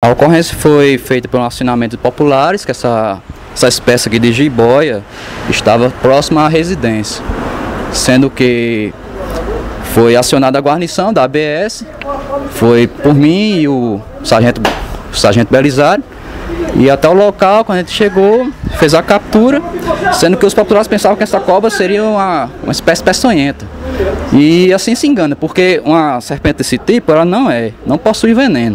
A ocorrência foi feita por um acionamento de populares, que essa espécie aqui de jiboia estava próxima à residência, sendo que foi acionada a guarnição da ABS, foi por mim e o sargento Belisário, e até o local, quando a gente chegou, fez a captura, sendo que os populares pensavam que essa cobra seria uma espécie peçonhenta. E assim se engana, porque uma serpente desse tipo, ela não possui veneno.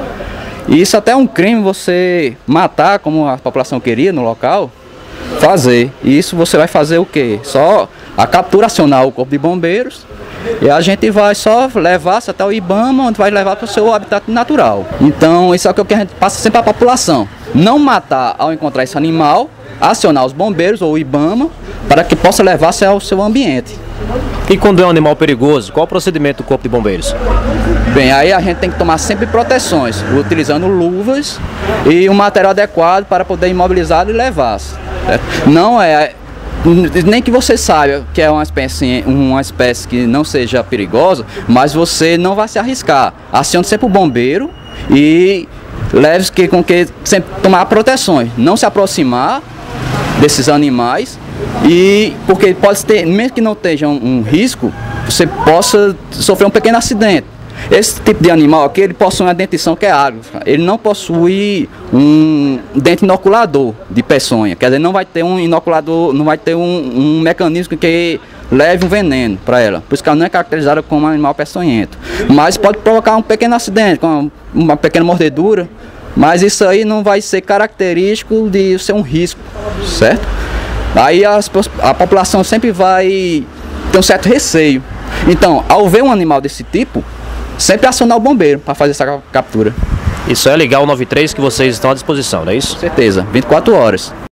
E isso até é um crime você matar, como a população queria no local, fazer. E isso você vai fazer o quê? Só a captura, acionar o corpo de bombeiros, e a gente vai só levar até o IBAMA, onde vai levar para o seu habitat natural. Então isso é o que a gente passa sempre para a população. Não matar ao encontrar esse animal, acionar os bombeiros ou o IBAMA, para que possa levar-se ao seu ambiente. E quando é um animal perigoso, qual o procedimento do Corpo de Bombeiros? Bem, aí a gente tem que tomar sempre proteções, utilizando luvas e um material adequado para poder imobilizar e levar. Não é, nem que você saiba que é uma espécie que não seja perigosa, mas você não vai se arriscar. Acione sempre o bombeiro e leve com que sempre tomar proteções, não se aproximar desses animais. E porque pode ter, mesmo que não esteja um risco, você possa sofrer um pequeno acidente. Esse tipo de animal aqui, ele possui uma dentição que é ágrafa. Ele não possui um dente inoculador de peçonha. Quer dizer, não vai ter um inoculador, não vai ter um mecanismo que leve um veneno para ela. Por isso que ela não é caracterizada como um animal peçonhento. Mas pode provocar um pequeno acidente, com uma pequena mordedura. Mas isso aí não vai ser característico de ser um risco, certo? Aí a população sempre vai ter um certo receio. Então, ao ver um animal desse tipo, sempre acionar o bombeiro para fazer essa captura. Isso é legal 93 que vocês estão à disposição, não é isso? Com certeza, 24 horas.